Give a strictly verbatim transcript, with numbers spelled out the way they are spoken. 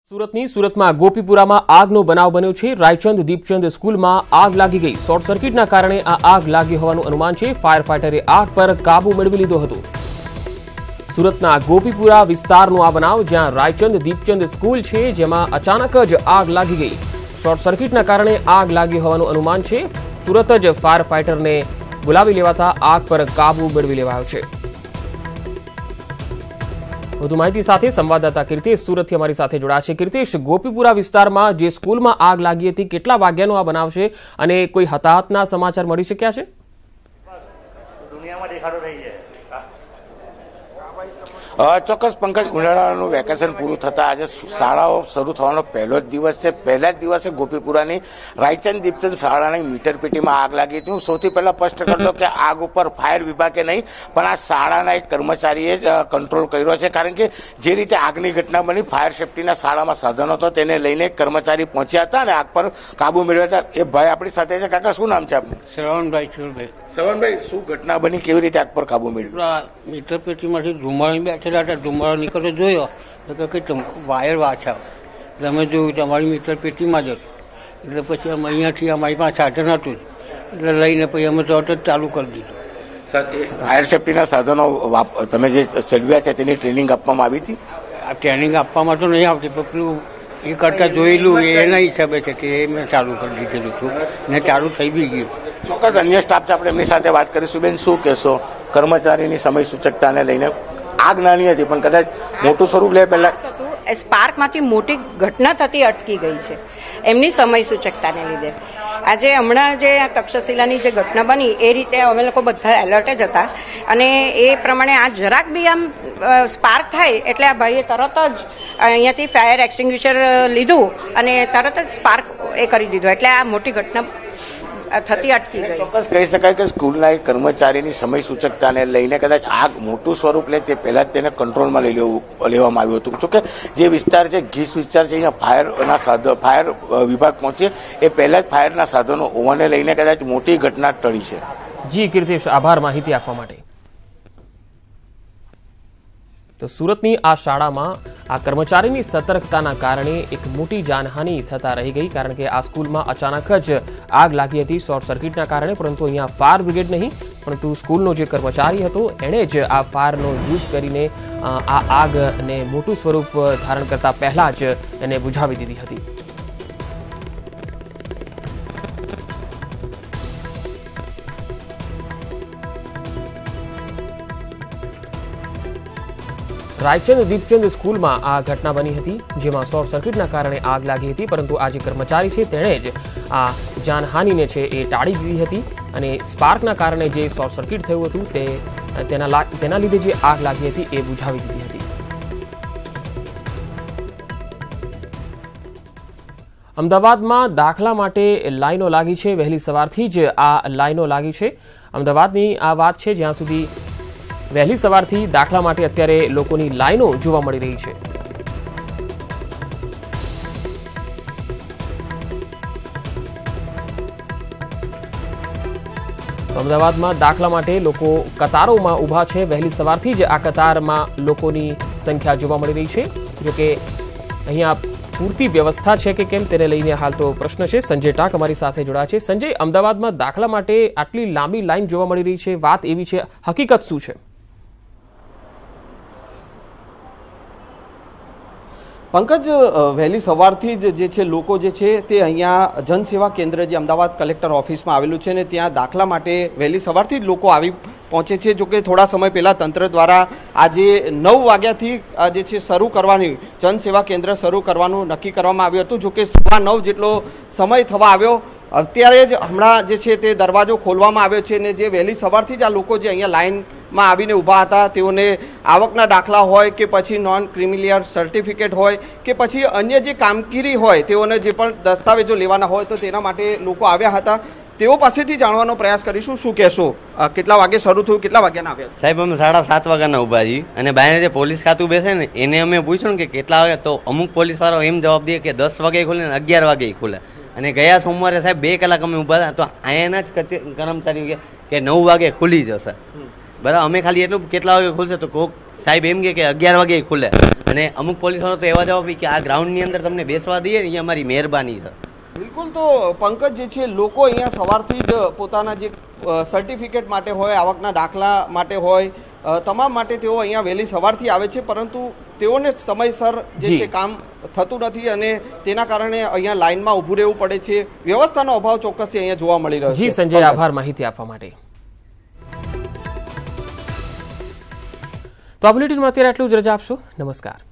સુરતની સુરતમાં ગોપીપુરામાં આગનો બનાવ બન્યો છે। રાયચંદ દીપચંદ સ્કૂલમાં આગ લાગી ગઈ। શોર્ટ સર્કિટના કારણે આ આગ લાગી હોવાનું અનુમાન છે। ફાયર ફાઈટરે આગ પર કાબુ મેળવી લીધો હતો। સુરતના ગોપીપુરા વિસ્તારનો આ બનાવ, જ્યાં રાયચંદ દીપચંદ સ્કૂલ છે, જેમાં અચાનક જ આગ લાગી ગઈ। શોર્ટ સર્કિટના કારણે આગ લાગી હોવાનું અનુમાન છે। તુરત જ ફાયર ફાઈટરને બોલાવી લેવાતા આગ પર કાબુ મેળવી લેવાયો છે। વધુ માહિતી સાથે સંવાદદાતા કીર્તિશ સુરતથી અમારી સાથે જોડાયા છે। કીર્તિશ, ગોપીપુરા વિસ્તારમાં જે સ્કૂલમાં આગ લાગી હતી, કેટલા વાગ્યાનો આ બનાવ છે અને કોઈ હતાહતના સમાચાર મળી શક્યા છે? દુનિયામાં દેખાડો રહી છે। ચોક્કસ પંકજ, ઉનાળાનું વેકેશન પૂરું થતા આજે શાળાઓ શરૂ થવાનો પહેલો જ દિવસ છે। પહેલા જ દિવસે ગોપીપુરાની રાયચંદ દીપચંદ શાળાની મીટર પેટીમાં આગ લાગી હતી। હું સૌથી પહેલા સ્પષ્ટ કરતો કે આગ ઉપર ફાયર વિભાગે નહીં, પણ આ શાળાના એક કર્મચારીએ જ કંટ્રોલ કર્યો છે, કારણ કે જે રીતે આગની ઘટના બની, ફાયર સેફટીના શાળામાં સાધનો હતો, તેને લઈને કર્મચારી પહોંચ્યા હતા અને આગ પર કાબુ મેળવ્યા હતા। એ ભાઈ આપણી સાથે છે। કાકા, શું નામ છે આપનું? શ્રવણભાઈ ચુરભાઈ। શ્રવણભાઈ, શું ઘટના બની, કેવી રીતે આગ પર કાબુ મેળવ્યો? મીટર પેટીમાંથી ધુમાડો બેઠેલા હતા, ધુમાડો નીકળતો જોયો તો કે વાયર વાછા એટલે અમે જોયું તો અમારી મીટર પેટીમાં જ હતું। એટલે પછી અમે અહીંયાથી અમારી પાસે સાધન હતું એટલે લઈને પછી અમે તરત જ ચાલુ કરી દીધું। ફાયર સેફટીના સાધનો તમે જે ચલાવ્યા છે તેની ટ્રેનિંગ આપવામાં આવી હતી? આ ટ્રેનિંગ આપવામાં તો નહીં આવતી, પણ પેલું એ કરતાં જોયેલું એના હિસાબે છે કે એ મેં ચાલુ કરી દીધેલું હતું ને ચાલુ થઈ બી ગયું। ચોક્કસ અન્ય સ્ટાફ છે, આપણે એમની સાથે વાત કરીશું। બેન, શું કહેશો કર્મચારીની સમય સૂચકતાને લઈને? આગ નાની હતી પણ કદાચ મોટું સ્વરૂપ લે પહેલા સ્પાર્કમાંથી મોટી ઘટના થતી અટકી ગઈ છે એમની સમય સૂચકતાને લીધે। આજે હમણાં જે આ તક્ષશિલાની જે ઘટના બની એ રીતે અમે લોકો બધા એલર્ટ જ હતા અને એ પ્રમાણે આ જરાક બી આમ સ્પાર્ક થાય એટલે આ ભાઈએ તરત જ અહીંયાથી ફાયર એક્સટિંગ્વિશર લીધું અને તરત જ સ્પાર્ક એ કરી દીધો, એટલે આ મોટી ઘટના થતી અટકી ગઈ। ચોક્કસ કહી શકાય કે સ્કૂલના એક કર્મચારીની સમય સૂચકતાને લઈને કદાચ આગ મોટું સ્વરૂપ લે તે પહેલા જ તેને કંટ્રોલમાં લઈ લેવું લેવામાં આવ્યું હતું। જોકે જે વિસ્તાર છે, ગીસ વિસ્તાર છે, અહીંયા ફાયરના સાધનો ફાયર વિભાગ પહોંચે એ પહેલા જ ફાયરના સાધનો હોવાને લઈને કદાચ મોટી ઘટના ટળી છે। જી કીર્તિશ, આભાર માહિતી આપવા માટે। તો સુરતની આ શાળામાં આ કર્મચારીની સતર્કતાના કારણે એક મોટી જાનહાનિ થતા રહી ગઈ, કારણ કે આ સ્કૂલમાં અચાનક જ આગ લાગી હતી શોર્ટ સર્કિટના કારણે। પરંતુ અહીંયા ફાયર બ્રિગેડ નહીં, પરંતુ સ્કૂલનો જે કર્મચારી હતો એણે જ આ ફાયરનો યુઝ કરીને આ આગને મોટું સ્વરૂપ ધારણ કરતા પહેલા જ એને બુઝાવી દીધી હતી। રાયચંદ દીપચંદ સ્કૂલમાં આ ઘટના બની હતી, જેમાં શોર્ટ સર્કિટના કારણે આગ લાગી હતી, પરંતુ આ જે કર્મચારી છે તેણે જ આ જાનહાનિને છે એ ટાળી દીધી હતી અને સ્પાર્કના કારણે જે શોર્ટ સર્કિટ થયું હતું તે તેના તેના લીધે જે આગ લાગી હતી એ બુઝાવી દીધી હતી। અમદાવાદમાં દાખલા માટે લાઈનો લાગી છે। વહેલી સવારથી જ આ લાઈનો લાગી છે। અમદાવાદની આ વાત છે, જ્યાં સુધી વહેલી સવારથી દાખલા માટે અત્યારે લોકોની લાઈનો જોવા મળી રહી છે। અમદાવાદમાં દાખલા માટે લોકો કતારોમાં ઊભા છે। વહેલી સવારથી જ આ કતારમાં લોકોની સંખ્યા જોવા મળી રહી છે। જોકે અહીંયા પૂરતી વ્યવસ્થા છે કે કેમ તેને લઈને હાલ તો પ્રશ્ન છે। સંજય ટાક અમારી સાથે જોડાયા છે। સંજય, અમદાવાદમાં દાખલા માટે આટલી લાંબી લાઈન જોવા મળી રહી છે, વાત એવી છે, હકીકત શું છે? પંકજ, વહેલી સવારથી જ જે છે લોકો જે છે તે અહીંયા જનસેવા કેન્દ્ર જે અમદાવાદ કલેક્ટર ઓફિસમાં આવેલું છે ને ત્યાં દાખલા માટે વહેલી સવારથી જ લોકો આવી પહોંચે છે। જોકે થોડા સમય પહેલાં તંત્ર દ્વારા આજે નવ વાગ્યાથી જે છે શરૂ કરવાની જનસેવા કેન્દ્ર શરૂ કરવાનું નક્કી કરવામાં આવ્યું હતું। જોકે સવા નવ જેટલો સમય થવા આવ્યો, અત્યારે જ હમણાં જે છે તે દરવાજો ખોલવામાં આવ્યો છે ને જે વહેલી સવારથી જ આ લોકો જે અહીંયા લાઇનમાં આવીને ઊભા હતા તેઓને આવકના દાખલા હોય કે પછી નોન ક્રિમિલિયર સર્ટિફિકેટ હોય કે પછી અન્ય જે કામગીરી હોય તેઓને જે પણ દસ્તાવેજો લેવાના હોય તો તેના માટે લોકો આવ્યા હતા। તેઓ પાસેથી જાણવાનો પ્રયાસ કરીશું। શું કહેશો, કેટલા વાગે શરૂ થયું, કેટલા વાગ્યાના આવ્યા? સાહેબ, અમે સાડા સાત વાગ્યાના ઉભા છીએ અને બહાર જે પોલીસ ખાતું બેસે ને એને અમે પૂછ્યું ને કે કેટલા વાગે, તો અમુક પોલીસ વાળો એમ જવાબ દે કે દસ વાગે ખુલે ને અગિયાર વાગે ખુલે। અને ગયા સોમવારે સાહેબ બે કલાક અમે ઊભા હતા તો અહીંયાના જ કર્મચારીઓ કે નવ વાગે ખુલી જશે। બરાબર અમે ખાલી એટલું કેટલા વાગે ખુલશે તો કોક સાહેબ એમ કે અગિયાર વાગે ખુલે અને અમુક પોલીસ વાળો તો એવા જવાબ આપે કે આ ગ્રાઉન્ડની અંદર તમને બેસવા દઈએ ને એ અમારી મહેરબાની છે. બિલકુલ. તો પંકજ જે છે લોકો અહીંયા સવારથી જ પોતાના જે સર્ટિફિકેટ માટે હોય, આવકના દાખલા માટે હોય, તમામ માટે તેઓ અહીંયા વહેલી સવારથી આવે છે, પરંતુ તેઓને સમયસર જે છે કામ થતું નથી અને તેના કારણે અહીંયા લાઇનમાં ઊભું રહેવું પડે છે. વ્યવસ્થાનો અભાવ ચોક્કસથી અહીંયા જોવા મળી રહ્યો છે. જી સંજય, આભાર માહિતી આપવા માટે. તો આ બુલેટિનમાં અત્યારે આટલું જ. રજા આપશો. નમસ્કાર.